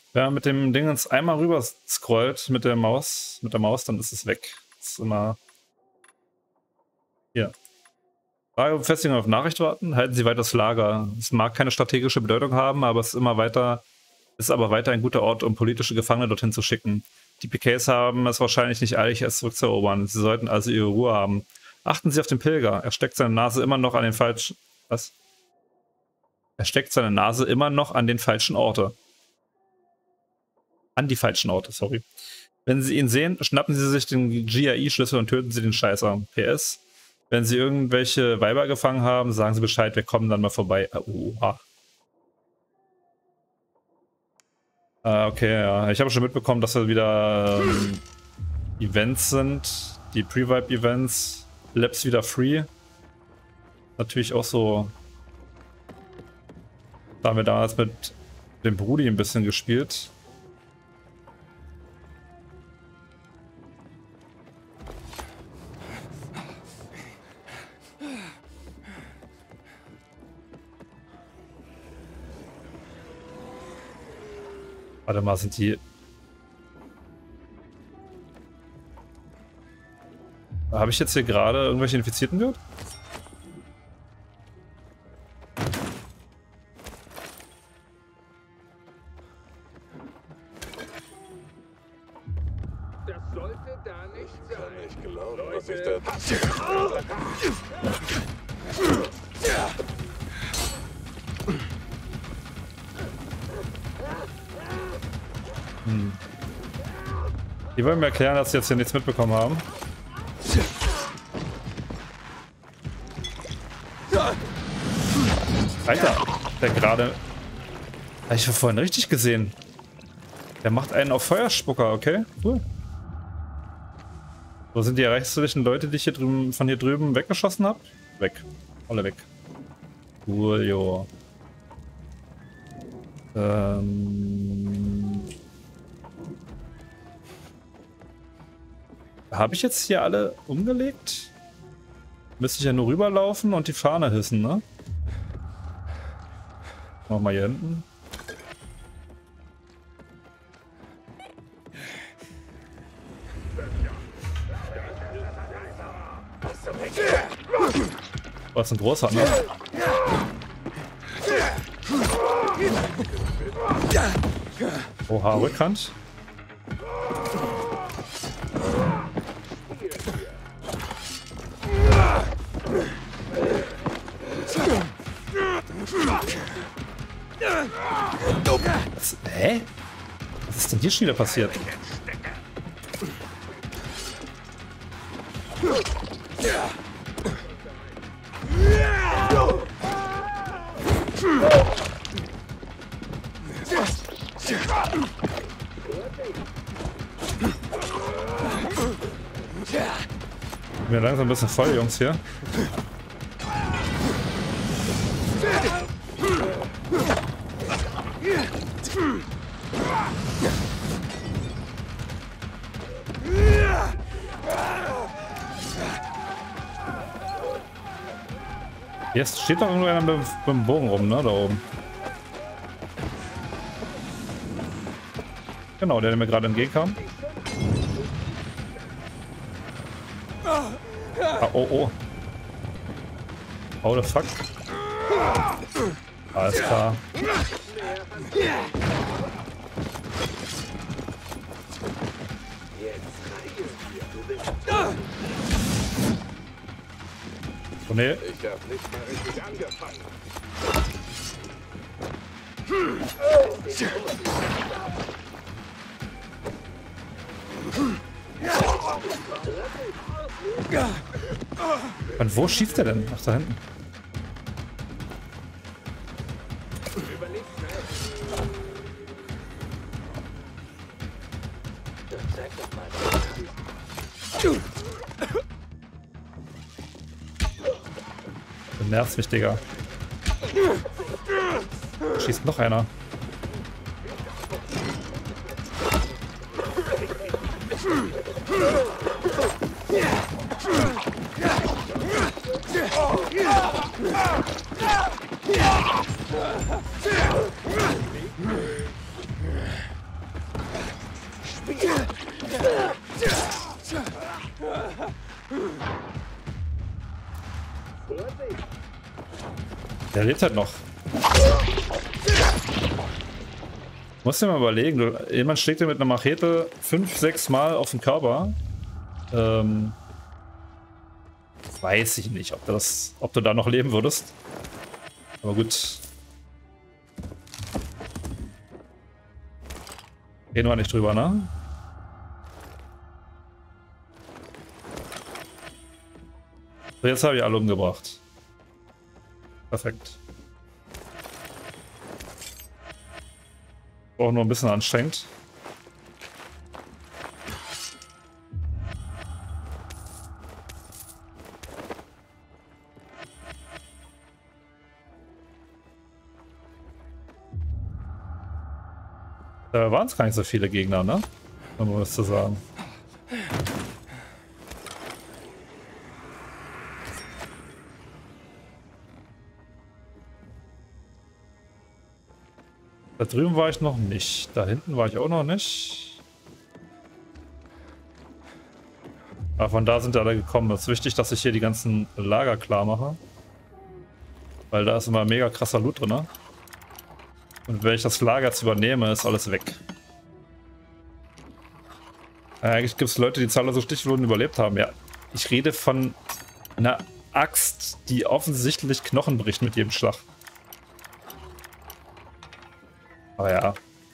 Wenn man mit dem Ding ins einmal rüber scrollt mit der Maus, dann ist es weg. Das ist immer. Hier. Frage Befestigung auf Nachricht warten. Halten Sie weiter das Lager. Es mag keine strategische Bedeutung haben, aber es ist aber weiter ein guter Ort, um politische Gefangene dorthin zu schicken. Die PKs haben es wahrscheinlich nicht eilig, es zurückzuerobern. Sie sollten also ihre Ruhe haben. Achten Sie auf den Pilger. Er steckt seine Nase immer noch an den falschen. Was? Er steckt seine Nase immer noch an den falschen Orte. An die falschen Orte, sorry. Wenn Sie ihn sehen, schnappen Sie sich den GAI-Schlüssel und töten Sie den Scheißer. PS. Wenn Sie irgendwelche Weiber gefangen haben, sagen Sie Bescheid, wir kommen dann mal vorbei. Oha. Okay, ja. Ich habe schon mitbekommen, dass da wieder Events sind. Die Pre-Vibe-Events. Labs wieder free. Natürlich auch so. Da haben wir damals mit dem Brudi ein bisschen gespielt. Warte mal, sind die... Habe ich jetzt hier gerade irgendwelche Infizierten gehört? Das sollte da nicht sein. Ich glaube, was ich da... Die wollen mir erklären, dass sie jetzt hier nichts mitbekommen haben. Alter, der gerade... Ich habe vorhin richtig gesehen. Der macht einen auf Feuerspucker, okay? Cool. Wo sind die rechtslichen Leute, die ich hier drüben, von hier drüben weggeschossen habe? Weg. Alle weg. Cool, jo. Habe ich jetzt hier alle umgelegt? Müsste ich ja nur rüberlaufen und die Fahne hissen, ne? Mach mal hier hinten. Was ist ein großer, ne? Oha, Rückhand. Was? Hä? Was ist denn hier schon wieder passiert? Mir langsam ein bisschen voll, Jungs, hier. Jetzt steht doch irgendwo einer mit dem Bogen rum, ne, da oben. Genau, der mir gerade entgegenkam. Ah, oh, oh. Oh, the fuck. Alles klar. Oh, nee. Ich hab nicht mal richtig angefangen. Und wo schießt er denn? Ach, da hinten. Du nervst mich, Digga. Schießt noch einer. Der lebt halt noch. Musst dir mal überlegen, jemand schlägt dir mit einer Machete 5, 6 Mal auf den Körper. Weiß ich nicht, ob du da noch leben würdest. Aber gut. Reden wir nicht drüber, ne? So, jetzt habe ich alle umgebracht. Perfekt. Auch nur ein bisschen anstrengend. Da waren es gar nicht so viele Gegner, ne? Um was zu sagen. Da drüben war ich noch nicht. Da hinten war ich auch noch nicht. Aber von da sind alle gekommen. Es ist wichtig, dass ich hier die ganzen Lager klar mache. Weil da ist immer mega krasser Loot drin. Und wenn ich das Lager jetzt übernehme, ist alles weg. Eigentlich gibt es Leute, die zahllose Stichwunden überlebt haben. Ja, ich rede von einer Axt, die offensichtlich Knochen bricht mit jedem Schlag. Aber ja.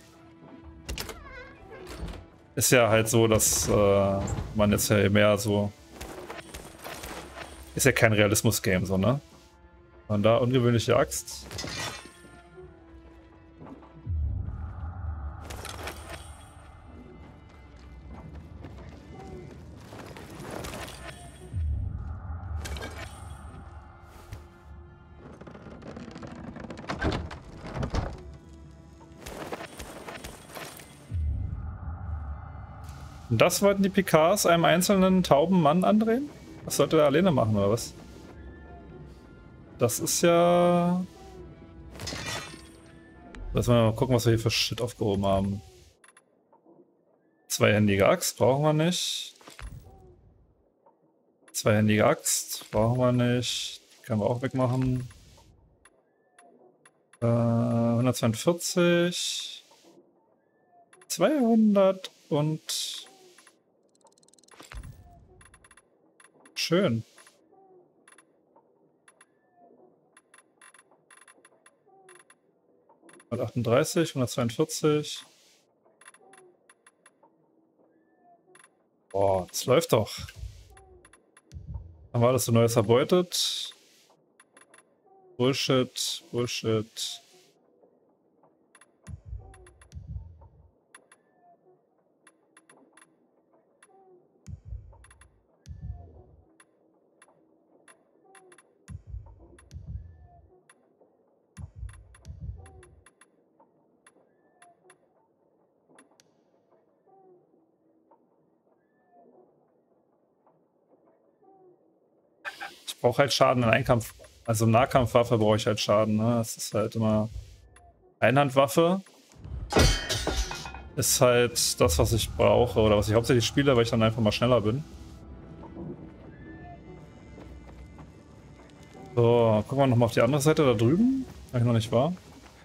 Ist ja halt so, dass man jetzt ja mehr so... Ist ja kein Realismus-Game so, ne? Und da ungewöhnliche Axt. Und das wollten die PKs einem einzelnen tauben Mann andrehen? Das sollte er alleine machen, oder was? Das ist ja... Lass mal gucken, was wir hier für Shit aufgehoben haben. Zweihändige Axt brauchen wir nicht. Zweihändige Axt brauchen wir nicht. Können wir auch wegmachen. 142. 200 und... Schön. Und 38, 142. Boah, das läuft doch. Haben wir alles so Neues erbeutet? Bullshit, Bullshit. Ich brauche halt Schaden in Einkampf. Also Nahkampfwaffe brauche ich halt Schaden. Ne? Das ist halt immer... Einhandwaffe ist halt das, was ich brauche. Oder was ich hauptsächlich spiele, weil ich dann einfach mal schneller bin. So, gucken wir nochmal auf die andere Seite da drüben. Habe ich noch nicht wahr?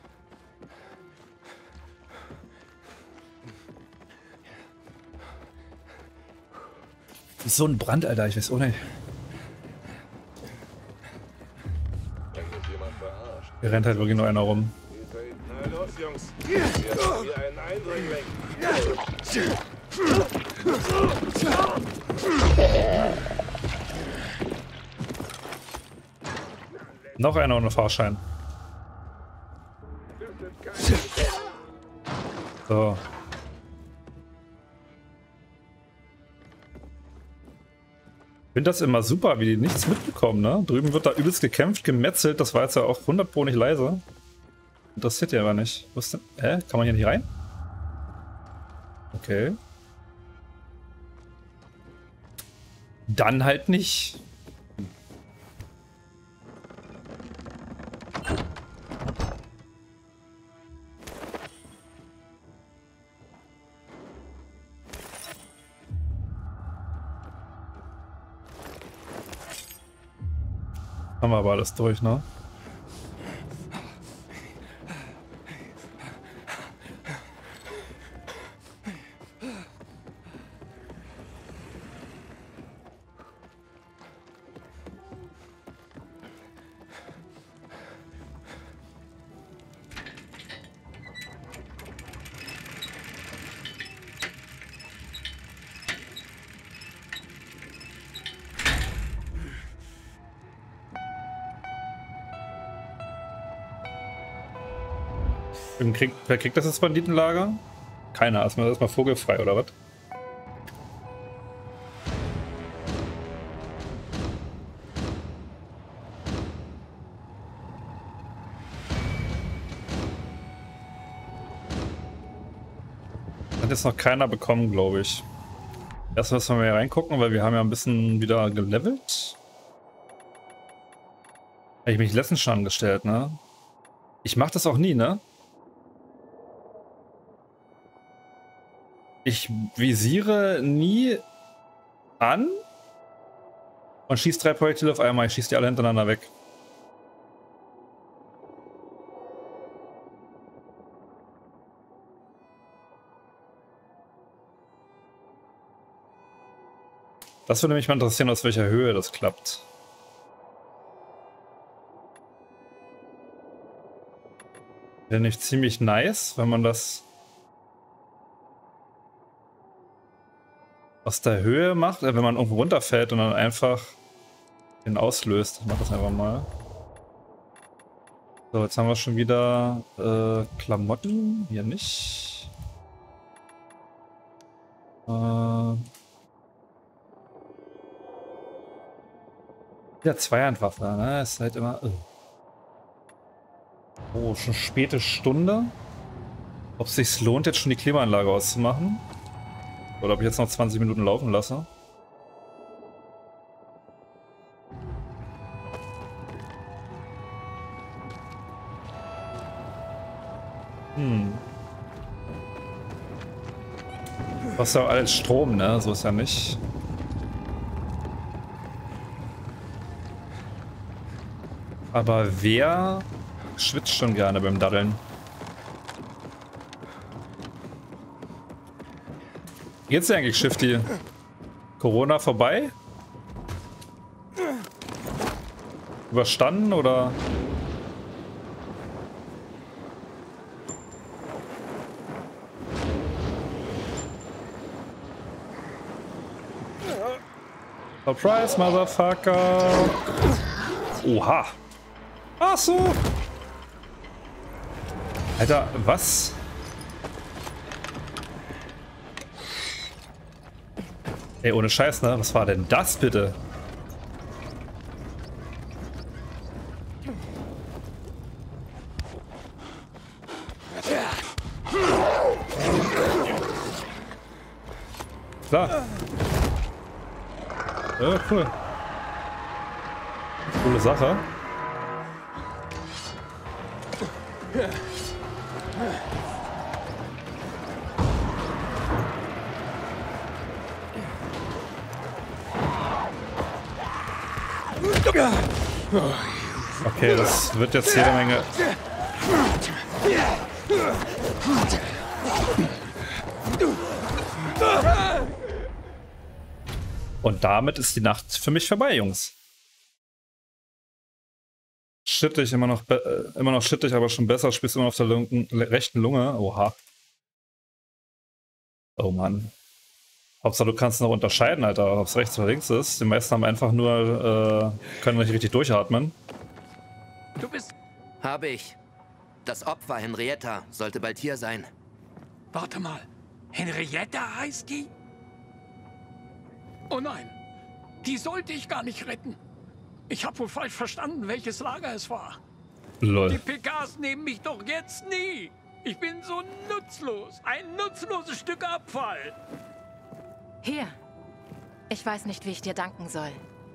So ein Brand, Alter, ich weiß auch nicht. Hier rennt halt wirklich nur einer rum. Na los, Jungs. Wir haben hier einen Eindringling. Noch einer ohne Fahrschein. So. Ich finde das immer super, wie die nichts mitbekommen, ne? Drüben wird da übelst gekämpft, gemetzelt. Das war jetzt ja auch 100 Pro nicht leise. Interessiert ja aber nicht. Wo ist denn? Kann man hier nicht rein? Okay. Dann halt nicht. Haben wir aber alles durch, ne? Wer kriegt das jetzt Banditenlager? Keiner. Erstmal vogelfrei, oder was? Hat jetzt noch keiner bekommen, glaube ich. Erst müssen wir mal reingucken, weil wir haben ja ein bisschen wieder gelevelt. Habe ich mich letztens schon angestellt, ne? Ich mache das auch nie, ne? Ich visiere nie an und schieße 3 Projektile auf einmal. Ich schieße die alle hintereinander weg. Das würde mich mal interessieren, aus welcher Höhe das klappt. Wäre nicht ziemlich nice, wenn man das aus der Höhe macht, wenn man irgendwo runterfällt und dann einfach den auslöst. Ich mach das einfach mal. So, jetzt haben wir schon wieder Klamotten. Hier nicht. Ja, Zweihandwaffe, ne? Ist halt immer. Oh, schon späte Stunde. Ob es sich lohnt, jetzt schon die Klimaanlage auszumachen? Oder ob ich jetzt noch 20 Minuten laufen lasse? Was ja alles Strom, ne? So ist ja nicht. Aber wer schwitzt schon gerne beim Daddeln? Geht's dir eigentlich, Shifty? Corona vorbei? Überstanden oder? Surprise, Motherfucker! Oha! Ach so! Alter, was? Ey, ohne Scheiß, ne? Was war denn das bitte? Klar. Ja, cool. Coole Sache. Okay, das wird jetzt jede Menge. Und damit ist die Nacht für mich vorbei, Jungs. Schittig, immer noch schittig, aber schon besser. Spielst immer auf der rechten Lunge. Oha. Oh Mann. Hauptsache du kannst noch unterscheiden, Alter, ob es rechts oder links ist. Die meisten haben einfach nur, können nicht richtig durchatmen. Du bist... Habe ich. Das Opfer, Henrietta, sollte bald hier sein. Warte mal. Henrietta heißt die? Oh nein. Die sollte ich gar nicht retten. Ich habe wohl falsch verstanden, welches Lager es war. Lol. Die PKs nehmen mich doch jetzt nie. Ich bin so nutzlos. Ein nutzloses Stück Abfall. Hier. Ich weiß nicht, wie ich dir danken soll.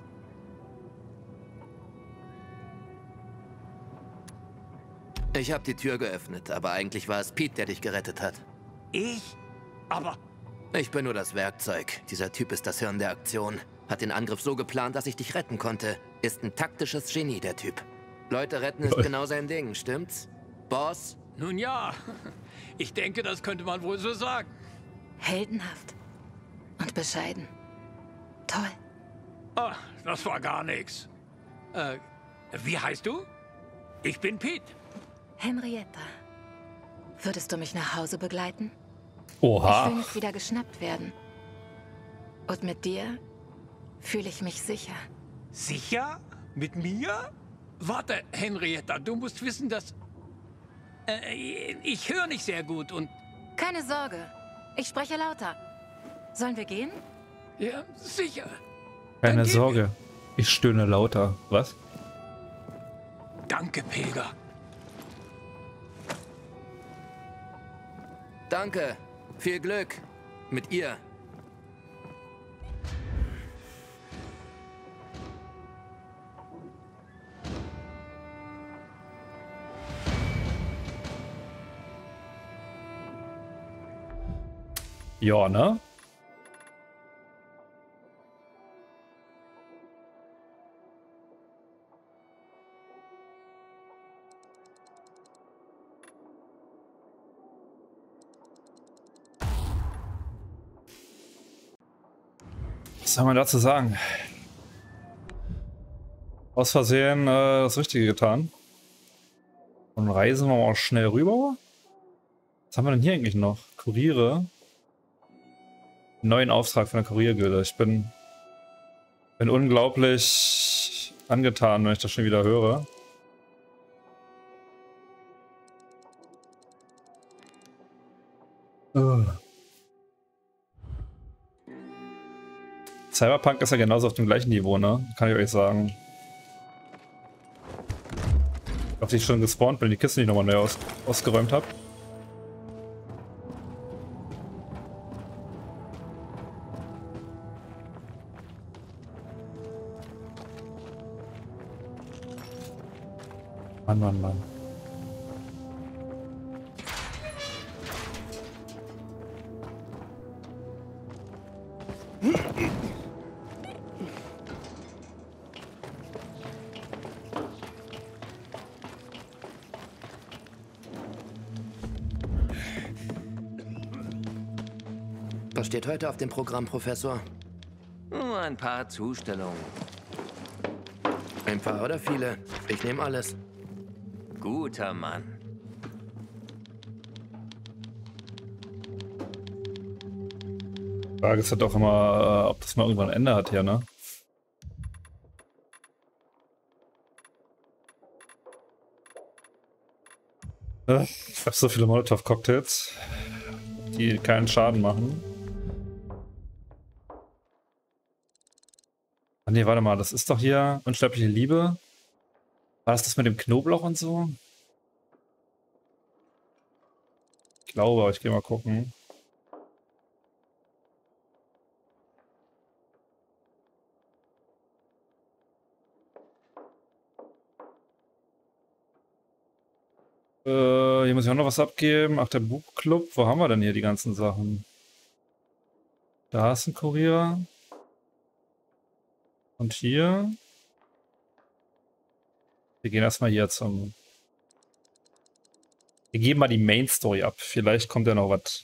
Ich habe die Tür geöffnet, aber eigentlich war es Pete, der dich gerettet hat. Ich? Aber... Ich bin nur das Werkzeug. Dieser Typ ist das Hirn der Aktion. Hat den Angriff so geplant, dass ich dich retten konnte. Ist ein taktisches Genie, der Typ. Leute retten ist genau sein Ding, stimmt's? Boss? Nun ja, ich denke, das könnte man wohl so sagen. Heldenhaft. Und bescheiden. Toll. Ah, das war gar nichts. Wie heißt du? Ich bin Pete. Henrietta. Würdest du mich nach Hause begleiten? Oha. Ich will nicht wieder geschnappt werden. Und mit dir fühle ich mich sicher. Sicher? Mit mir? Warte, Henrietta, du musst wissen, dass... ich höre nicht sehr gut und... Keine Sorge. Ich spreche lauter. Sollen wir gehen? Ja, sicher. Keine Dann gehen Sorge. Ich stöhne lauter. Was? Danke, Pilger. Danke. Viel Glück. Mit ihr. Ja, ne? Was soll man dazu sagen? Aus Versehen das Richtige getan. Und reisen wir mal schnell rüber. Was haben wir denn hier eigentlich noch? Kuriere. Neuen Auftrag von der Kuriergilde. Ich bin unglaublich angetan, wenn ich das schon wieder höre. Cyberpunk ist ja genauso auf dem gleichen Niveau, ne? Kann ich euch sagen. Ob ich schon gespawnt bin, die Kiste nicht nochmal neu ausgeräumt habe. Mann, Mann, Mann. Was steht heute auf dem Programm, Professor? Nur ein paar Zustellungen. Ein paar oder viele? Ich nehme alles. Guter Mann. Die Frage ist halt auch immer, ob das mal irgendwann ein Ende hat hier, ne? Ich habe so viele Molotov-Cocktails, die keinen Schaden machen. Ah ne, warte mal, das ist doch hier unsterbliche Liebe. War das mit dem Knoblauch und so? Ich glaube, aber ich gehe mal gucken. Hier muss ich auch noch was abgeben. Ach, der Buchclub. Wo haben wir denn hier die ganzen Sachen? Da ist ein Kurier. Und hier. Wir gehen erstmal hier zum... Wir geben mal die Main Story ab. Vielleicht kommt ja noch was.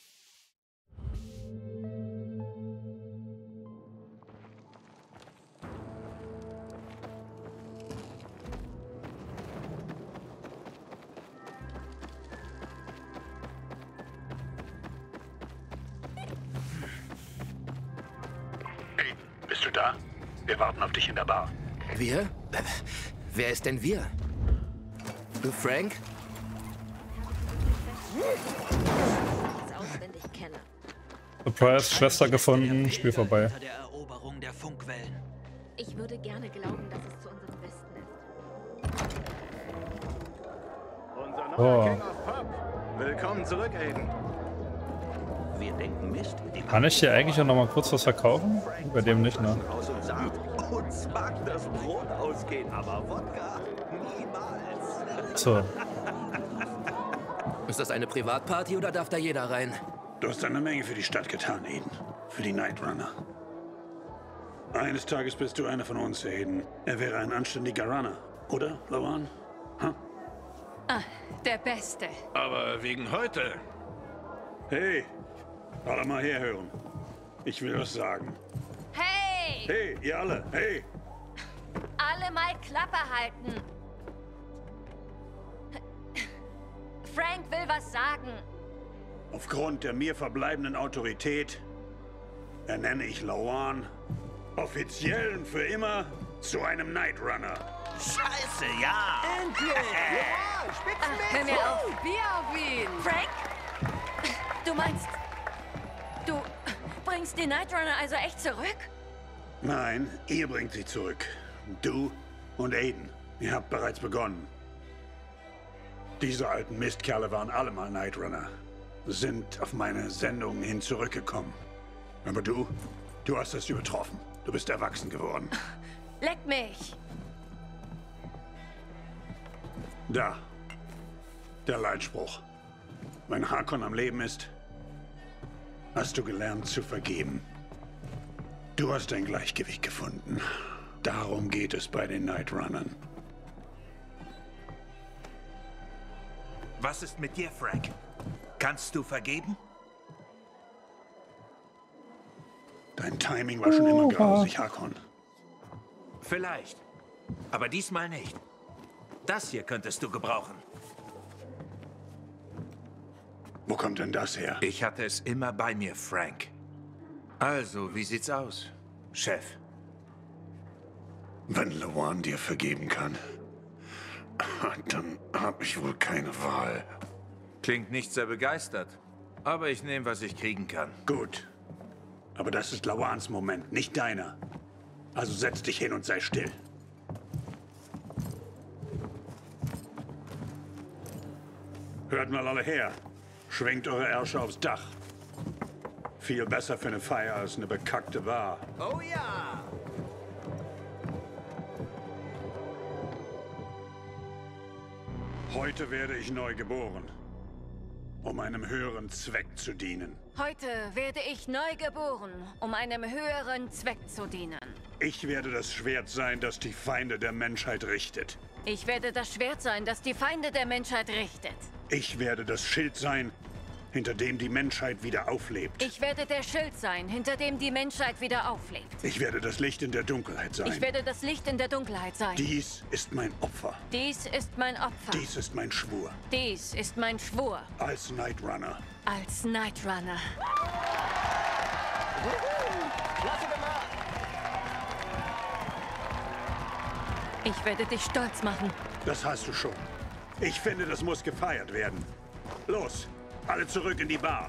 Hey, bist du da? Wir warten auf dich in der Bar. Wir? Wer ist denn wir? Frank? Surprise, Schwester gefunden, Spiel vorbei. Der Eroberung der Funkwellen. Ich würde gerne glauben, dass es zu unserem Besten ist. Unser Oh. neuer King of Pop. Willkommen zurück, Aiden. Wir denken Mist. Kann ich hier eigentlich auch noch mal kurz was verkaufen? Bei dem nicht, ne? Aus und sagt, uns mag das Brot ausgehen, aber Wodka niemals. So. Ist das eine Privatparty oder darf da jeder rein? Du hast eine Menge für die Stadt getan, Aiden. Für die Night Runner. Eines Tages bist du einer von uns, Aiden. Er wäre ein anständiger Runner, oder, Lawan? Huh? Ah, der Beste. Aber wegen heute. Hey, alle mal herhören. Ich will was sagen. Hey! Hey, ihr alle, hey! Alle mal Klappe halten. Frank will was sagen. Aufgrund der mir verbleibenden Autorität ernenne ich Lawan offiziell und für immer zu einem Night Runner. Scheiße, ja! Endlich! Ja, Spitzenmäßig! Hör mir auf. Bier auf ihn! Frank? Du meinst, du bringst die Night Runner also echt zurück? Nein, ihr bringt sie zurück. Du und Aiden. Ihr habt bereits begonnen. Diese alten Mistkerle waren alle mal Night Runner. Sind auf meine Sendungen hin zurückgekommen. Aber du hast es übertroffen. Du bist erwachsen geworden. Leck mich! Da. Der Leitspruch. Wenn Hakon am Leben ist, hast du gelernt zu vergeben. Du hast dein Gleichgewicht gefunden. Darum geht es bei den Night Runnern. Was ist mit dir, Frank? Kannst du vergeben? Dein Timing war schon immer grausig, Hakon. Vielleicht. Aber diesmal nicht. Das hier könntest du gebrauchen. Wo kommt denn das her? Ich hatte es immer bei mir, Frank. Also, wie sieht's aus, Chef? Wenn Lawan dir vergeben kann, dann habe ich wohl keine Wahl. Klingt nicht sehr begeistert. Aber ich nehme, was ich kriegen kann. Gut. Aber das ist Lawans Moment, nicht deiner. Also setz dich hin und sei still. Hört mal alle her. Schwenkt eure Ärsche aufs Dach. Viel besser für eine Feier als eine bekackte Bar. Oh ja! Heute werde ich neu geboren, um einem höheren Zweck zu dienen. Heute werde ich neu geboren, um einem höheren Zweck zu dienen. Ich werde das Schwert sein, das die Feinde der Menschheit richtet. Ich werde das Schwert sein, das die Feinde der Menschheit richtet. Ich werde das Schild sein, hinter dem die Menschheit wieder auflebt. Ich werde der Schild sein, hinter dem die Menschheit wieder auflebt. Ich werde das Licht in der Dunkelheit sein. Ich werde das Licht in der Dunkelheit sein. Dies ist mein Opfer. Dies ist mein Opfer. Dies ist mein Schwur. Dies ist mein Schwur. Als Night Runner. Als Night Runner. Klasse gemacht! Ich werde dich stolz machen. Das hast du schon. Ich finde, das muss gefeiert werden. Los, alle zurück in die Bar.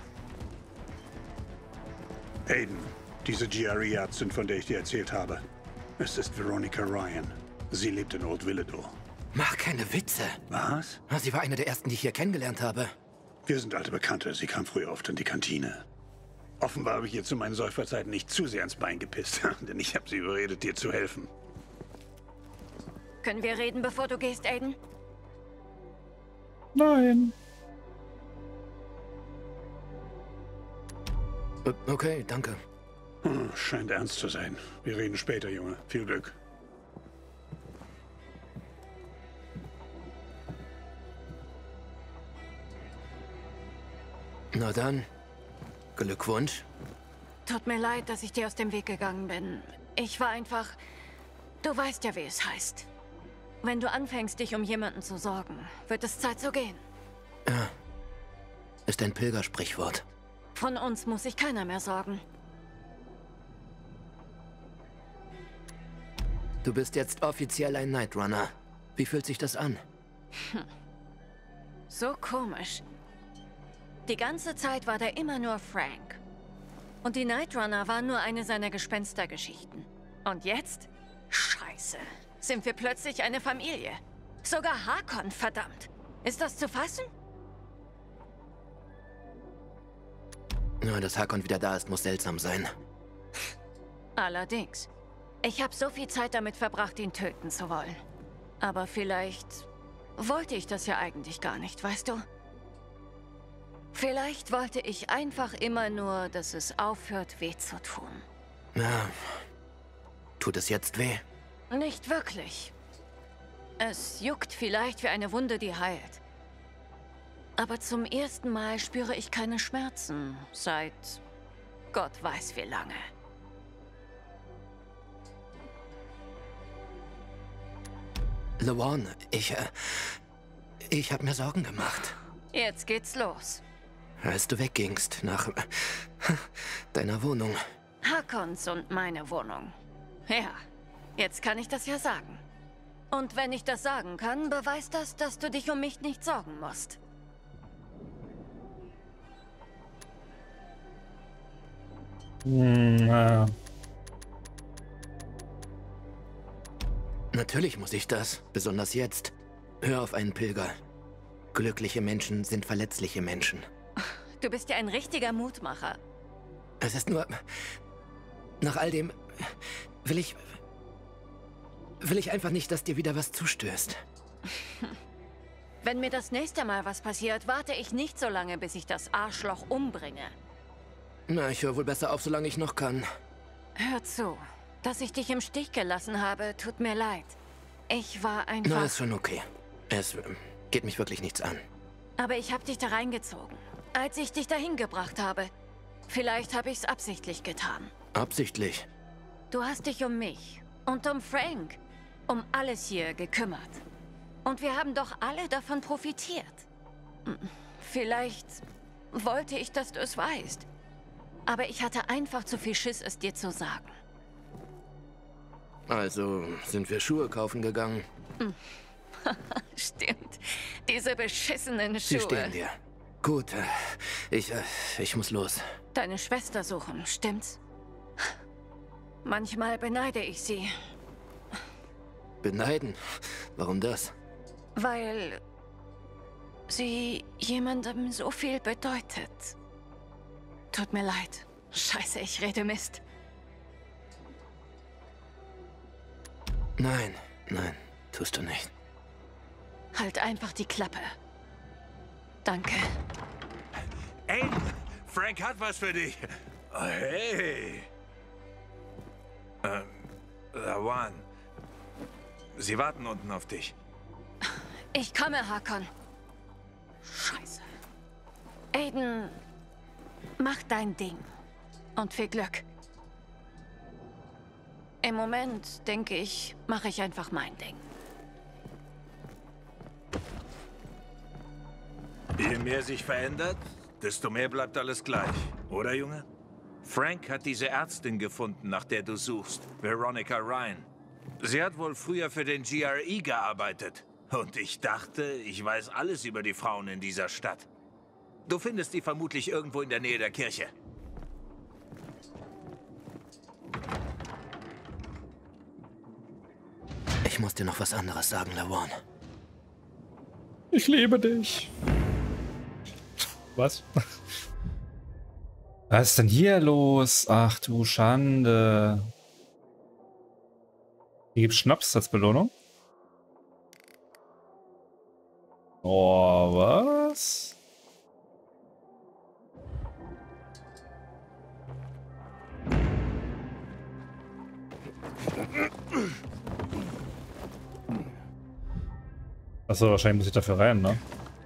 Aiden, diese GRE-Ärztin, von der ich dir erzählt habe. Es ist Veronica Ryan. Sie lebt in Old Villador. Mach keine Witze. Was? Sie war eine der ersten, die ich hier kennengelernt habe. Wir sind alte Bekannte. Sie kam früher oft in die Kantine. Offenbar habe ich ihr zu meinen Säuferzeiten nicht zu sehr ins Bein gepisst, denn ich habe sie überredet, dir zu helfen. Können wir reden, bevor du gehst, Aiden? Nein. Okay, danke. Scheint ernst zu sein. Wir reden später, Junge. Viel Glück. Na dann, Glückwunsch. Tut mir leid, dass ich dir aus dem Weg gegangen bin. Ich war einfach... Du weißt ja, wie es heißt. Wenn du anfängst, dich um jemanden zu sorgen, wird es Zeit zu gehen. Ja, ist ein Pilgersprichwort. Von uns muss sich keiner mehr sorgen. Du bist jetzt offiziell ein Night Runner. Wie fühlt sich das an? So komisch. Die ganze Zeit war der immer nur Frank. Und die Night Runner waren nur eine seiner Gespenstergeschichten. Und jetzt? Scheiße. Sind wir plötzlich eine Familie. Sogar Hakon, verdammt. Ist das zu fassen? Na, dass Hakon wieder da ist, muss seltsam sein. Allerdings. Ich habe so viel Zeit damit verbracht, ihn töten zu wollen. Aber vielleicht wollte ich das ja eigentlich gar nicht, weißt du? Vielleicht wollte ich einfach immer nur, dass es aufhört, weh zu tun. Ja, Tut es jetzt weh? Nicht wirklich. Es juckt vielleicht wie eine Wunde, die heilt. Aber zum ersten Mal spüre ich keine Schmerzen seit Gott weiß wie lange. LeJuan, ich habe mir Sorgen gemacht. Jetzt geht's los. Als du weggingst nach deiner Wohnung. Hakons und meine Wohnung. Ja, jetzt kann ich das ja sagen. Und wenn ich das sagen kann, beweist das, dass du dich um mich nicht sorgen musst. Ja. Natürlich muss ich das, besonders jetzt. Hör auf einen Pilger. Glückliche Menschen sind verletzliche Menschen. Du bist ja ein richtiger Mutmacher. Es ist nur... Nach all dem will ich einfach nicht, dass dir wieder was zustößt. Wenn mir das nächste Mal was passiert, warte ich nicht so lange, bis ich das Arschloch umbringe. Na, ich höre wohl besser auf, solange ich noch kann. Hör zu. Dass ich dich im Stich gelassen habe, tut mir leid. Ich war einfach... Na, ist schon okay. Es geht mich wirklich nichts an. Aber ich habe dich da reingezogen, als ich dich dahin gebracht habe. Vielleicht habe ich es absichtlich getan. Absichtlich? Du hast dich um mich und um Frank, um alles hier gekümmert. Und wir haben doch alle davon profitiert. Vielleicht wollte ich, dass du es weißt. Aber ich hatte einfach zu viel Schiss, es dir zu sagen. Also sind wir Schuhe kaufen gegangen. Stimmt. Diese beschissenen Schuhe. Sie stehen dir. Gut, ich muss los. Deine Schwester suchen, stimmt's? Manchmal beneide ich sie. Beneiden? Warum das? Weil sie jemandem so viel bedeutet. Tut mir leid. Scheiße, ich rede Mist. Nein, tust du nicht. Halt einfach die Klappe. Danke. Ey, Frank hat was für dich. Oh, hey. LeJuan, sie warten unten auf dich. Ich komme, Hakon. Scheiße. Aiden, mach dein Ding. Und viel Glück. Im Moment, denke ich, mache ich einfach mein Ding. Je mehr sich verändert, desto mehr bleibt alles gleich. Oder, Junge? Frank hat diese Ärztin gefunden, nach der du suchst. Veronica Ryan. Sie hat wohl früher für den GRE gearbeitet. Und ich dachte, ich weiß alles über die Frauen in dieser Stadt. Du findest die vermutlich irgendwo in der Nähe der Kirche. Ich muss dir noch was anderes sagen, LeJuan. Ich liebe dich. Was? Was ist denn hier los? Ach du Schande. Hier gibt's Schnaps als Belohnung. Oh, was? Achso, wahrscheinlich muss ich dafür rein, ne?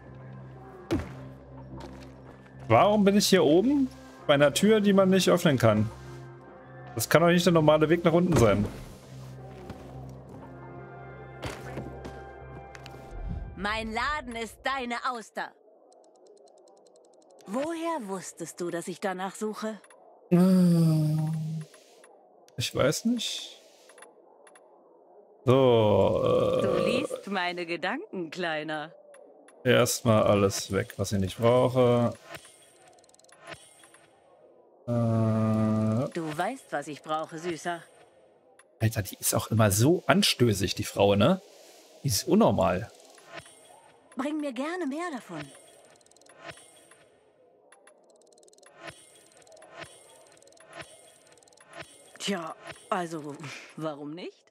Warum bin ich hier oben? Bei einer Tür, die man nicht öffnen kann. Das kann doch nicht der normale Weg nach unten sein. Mein Laden ist deine Auster. Woher wusstest du, dass ich danach suche? Ich weiß nicht. So. Du liest meine Gedanken, Kleiner. Erstmal alles weg, was ich nicht brauche. Du weißt, was ich brauche, Süßer. Alter, die ist auch immer so anstößig, die Frau, ne? Die ist unnormal. Bring mir gerne mehr davon. Tja, also, warum nicht?